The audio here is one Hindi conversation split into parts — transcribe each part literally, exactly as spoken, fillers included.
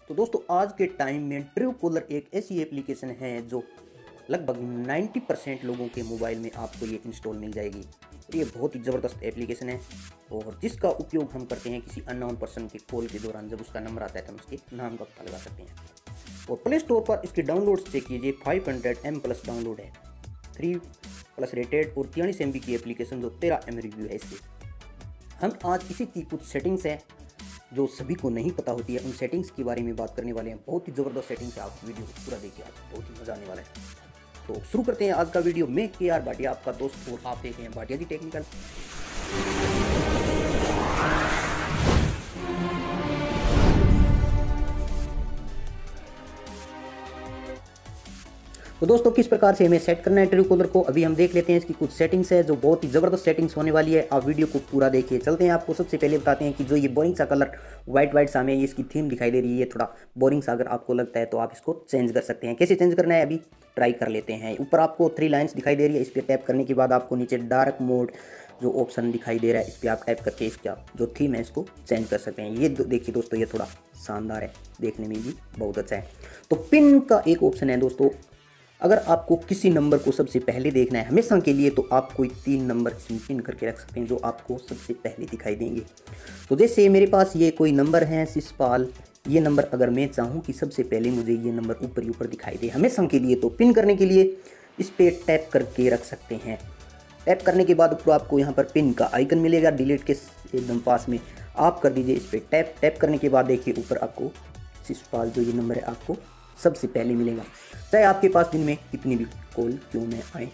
तो दोस्तों आज के टाइम में ट्रू कॉलर एक ऐसी एप्लीकेशन है जो लगभग नब्बे परसेंट लोगों के मोबाइल में आपको ये इंस्टॉल मिल जाएगी। और ये बहुत ही ज़बरदस्त एप्लीकेशन है और जिसका उपयोग हम करते हैं किसी अननोन पर्सन के कॉल के दौरान। जब उसका नंबर आता है तो हम उसके नाम का पता लगा सकते हैं। और प्ले स्टोर पर इसके डाउनलोड चेक कीजिए, five hundred M plus download है, थ्री प्लस रेटेड और तियालीस एम बी की एप्लीकेशन जो तेरह एम रिव्यू है इसके। हम आज इसी की कुछ सेटिंग्स हैं जो सभी को नहीं पता होती है, उन सेटिंग्स के बारे में बात करने वाले हैं। बहुत ही ज़बरदस्त सेटिंग्स है, आप वीडियो पूरा देखिए, आप बहुत ही मज़ा आने वाला है। तो शुरू करते हैं आज का वीडियो। मैं के आर भाटिया आपका दोस्त और आप देख रहे हैं भाटिया जी टेक्निकल। तो दोस्तों किस प्रकार से हमें सेट करना है ट्रू कॉलर को, अभी हम देख लेते हैं। इसकी कुछ सेटिंग्स है जो बहुत ही ज़बरदस्त सेटिंग्स होने वाली है, आप वीडियो को पूरा देखिए। चलते हैं, आपको सबसे पहले बताते हैं कि जो ये बोरिंग सा कलर व्हाइट व्हाइट सा हमें ये इसकी थीम दिखाई दे रही है, ये थोड़ा बोरिंग सा अगर आपको लगता है तो आप इसको चेंज कर सकते हैं। कैसे चेंज करना है अभी ट्राई कर लेते हैं। ऊपर आपको थ्री लाइन्स दिखाई दे रही है, इस पर टैप करने के बाद आपको नीचे डार्क मोड जो ऑप्शन दिखाई दे रहा है, इस पर आप टैप करके इसका जो थीम है इसको चेंज कर सकते हैं। ये देखिए दोस्तों, ये थोड़ा शानदार है, देखने में भी बहुत अच्छा है। तो पिन का एक ऑप्शन है दोस्तों, अगर आपको किसी नंबर को सबसे पहले देखना है हमेशा के लिए तो आप कोई तीन नंबर इसमें पिन करके रख सकते हैं जो आपको सबसे पहले दिखाई देंगे। तो जैसे मेरे पास ये कोई नंबर है शिषपाल, ये नंबर अगर मैं चाहूँ कि सबसे पहले मुझे ये नंबर ऊपर ही ऊपर दिखाई दे हमेशा के लिए, तो पिन करने के लिए इस पर टैप करके रख सकते हैं। टैप करने के बाद ऊपर आपको यहाँ पर पिन का आइकन मिलेगा, डिलीट के एकदम पास में आप कर दीजिए इस पर टैप। टैप करने के बाद देखिए ऊपर आपको शिषपाल जो ये नंबर है आपको सबसे पहले मिलेगा, चाहे आपके पास दिन में कितनी भी कॉल क्यों न आए।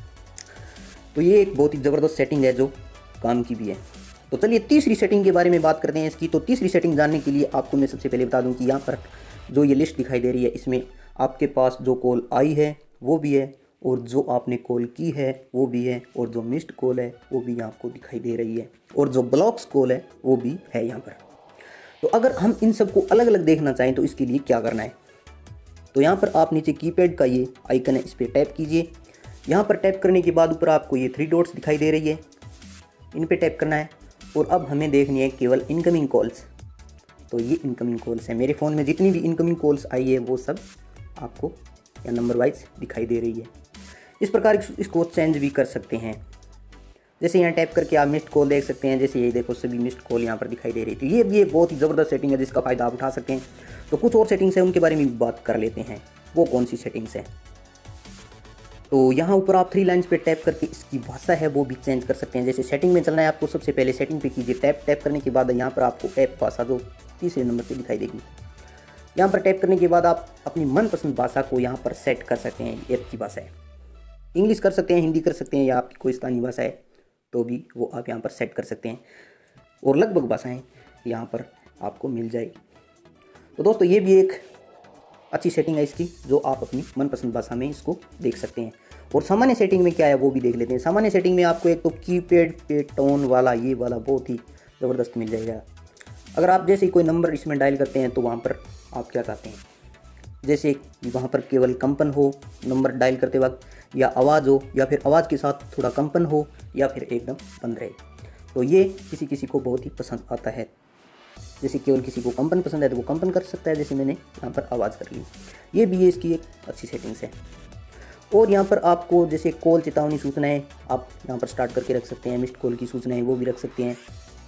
तो ये एक बहुत ही ज़बरदस्त सेटिंग है जो काम की भी है। तो चलिए तीसरी सेटिंग के बारे में बात करते हैं इसकी। तो तीसरी सेटिंग जानने के लिए आपको मैं सबसे पहले बता दूं कि यहाँ पर जो ये लिस्ट दिखाई दे रही है इसमें आपके पास जो कॉल आई है वो भी है और जो आपने कॉल की है वो भी है और जो मिस्ड कॉल है वो भी आपको दिखाई दे रही है और जो ब्लॉक्स कॉल है वो भी है यहाँ पर। तो अगर हम इन सबको अलग अलग देखना चाहें तो इसके लिए क्या करना है, तो यहाँ पर आप नीचे कीपैड का ये आइकन है इस पर टैप कीजिए। यहाँ पर टैप करने के बाद ऊपर आपको ये थ्री डॉट्स दिखाई दे रही है, इन पे टैप करना है और अब हमें देखनी है केवल इनकमिंग कॉल्स। तो ये इनकमिंग कॉल्स है, मेरे फ़ोन में जितनी भी इनकमिंग कॉल्स आई है वो सब आपको या नंबर वाइज दिखाई दे रही है। इस प्रकार इसको चेंज भी कर सकते हैं। जैसे यहाँ टैप करके आप मिस्ड कॉल देख सकते हैं, जैसे ये देखो सभी मिस्ड कॉल यहाँ पर दिखाई दे रही थी। ये भी एक बहुत ही ज़बरदस्त सेटिंग है जिसका फ़ायदा आप उठा सकते हैं। तो कुछ और सेटिंग्स हैं उनके बारे में बात कर लेते हैं, वो कौन सी सेटिंग्स है। तो यहाँ ऊपर आप थ्री लाइन्स पे टैप करके इसकी भाषा है वो भी चेंज कर सकते हैं। जैसे सेटिंग में चलना है आपको, सबसे पहले सेटिंग पे कीजिए टैप। टैप करने के बाद यहाँ पर आपको ऐप भाषा जो तीसरे नंबर पे दिखाई देगी, यहाँ पर टैप करने के बाद आप अपनी मनपसंद भाषा को यहाँ पर सेट कर सकते हैं। ऐप की भाषा है इंग्लिश कर सकते हैं, हिंदी कर सकते हैं, या आपकी कोई स्थानीय भाषा है तो भी वो आप यहाँ पर सेट कर सकते हैं और लगभग भाषाएँ यहाँ पर आपको मिल जाएगी। तो दोस्तों ये भी एक अच्छी सेटिंग है इसकी जो आप अपनी मनपसंद भाषा में इसको देख सकते हैं। और सामान्य सेटिंग में क्या है वो भी देख लेते हैं। सामान्य सेटिंग में आपको एक तो कीपैड पे टोन वाला ये वाला बहुत ही ज़बरदस्त मिल जाएगा। अगर आप जैसे कोई नंबर इसमें डायल करते हैं तो वहाँ पर आप क्या चाहते हैं, जैसे वहाँ पर केवल कंपन हो नंबर डायल करते वक्त, या आवाज़ हो, या फिर आवाज़ के साथ थोड़ा कंपन हो, या फिर एकदम बंद रहे। तो ये किसी किसी को बहुत ही पसंद आता है। जैसे केवल किसी को कंपन पसंद है तो वो कंपन कर सकता है, जैसे मैंने यहाँ पर आवाज़ कर ली। ये भी है इसकी एक अच्छी सेटिंग्स है। और यहाँ पर आपको जैसे कॉल चेतावनी सूचनाएं आप यहाँ पर स्टार्ट करके रख सकते हैं, मिस्ड कॉल की सूचनाएं वो भी रख सकते हैं।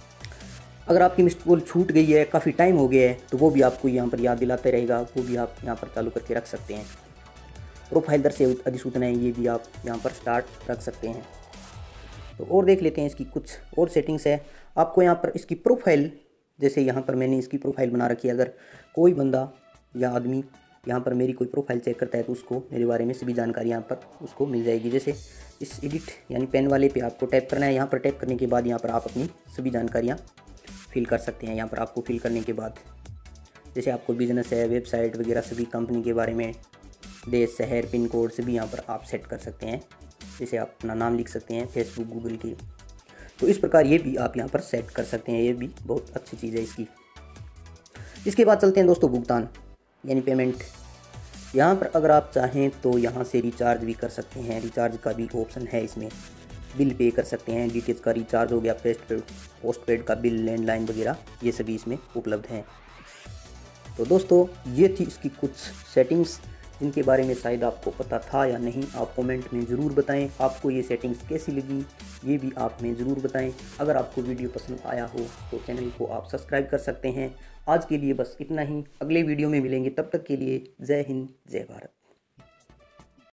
अगर आपकी मिस्ड कॉल छूट गई है, काफ़ी टाइम हो गया है, तो वो भी आपको यहाँ पर याद दिलाते रहेगा, वो भी आप यहाँ पर चालू करके रख सकते हैं। प्रोफाइल दर से अधिसूचनाएं ये भी आप यहाँ पर स्टार्ट रख सकते हैं। तो और देख लेते हैं इसकी कुछ और सेटिंग्स है। आपको यहाँ पर इसकी प्रोफाइल, जैसे यहाँ पर मैंने इसकी प्रोफाइल बना रखी है, अगर कोई बंदा या आदमी यहाँ पर मेरी कोई प्रोफाइल चेक करता है तो उसको मेरे बारे में सभी जानकारी यहाँ पर उसको मिल जाएगी। जैसे इस एडिट यानी पेन वाले पे आपको टैप करना है, यहाँ पर टैप करने के बाद यहाँ पर आप अपनी सभी जानकारियाँ फिल कर सकते हैं। यहाँ पर आपको फिल करने के बाद जैसे आपको बिजनेस है, वेबसाइट वगैरह सभी कंपनी के बारे में, देश, शहर, पिन कोड सभी यहाँ पर आप सेट कर सकते हैं। जैसे आप अपना नाम लिख सकते हैं, फेसबुक, गूगल की। तो इस प्रकार ये भी आप यहाँ पर सेट कर सकते हैं, ये भी बहुत अच्छी चीज़ है इसकी। इसके बाद चलते हैं दोस्तों भुगतान यानी पेमेंट। यहाँ पर अगर आप चाहें तो यहाँ से रिचार्ज भी कर सकते हैं, रिचार्ज का भी ऑप्शन है इसमें। बिल पे कर सकते हैं, डी टी एच का रिचार्ज हो गया, पोस्ट पेड पोस्ट पेड का बिल, लैंडलाइन वगैरह ये सभी इसमें उपलब्ध हैं। तो दोस्तों ये थी इसकी कुछ सेटिंग्स जिनके बारे में शायद आपको पता था या नहीं। आप कमेंट में ज़रूर बताएं आपको ये सेटिंग्स कैसी लगी, ये भी आप हमें ज़रूर बताएं। अगर आपको वीडियो पसंद आया हो तो चैनल को आप सब्सक्राइब कर सकते हैं। आज के लिए बस इतना ही, अगले वीडियो में मिलेंगे, तब तक के लिए जय हिंद जय भारत।